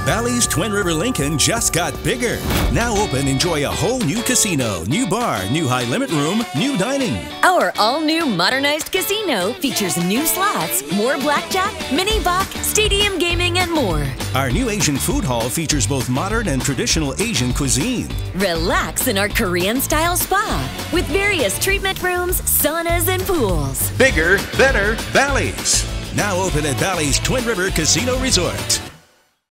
Bally's Twin River Lincoln just got bigger. Now open, enjoy a whole new casino, new bar, new high-limit room, new dining. Our all-new modernized casino features new slots, more blackjack, mini bach, stadium gaming, and more. Our new Asian food hall features both modern and traditional Asian cuisine. Relax in our Korean-style spa with various treatment rooms, saunas, and pools. Bigger, better, Bally's. Now open at Bally's Twin River Casino Resort.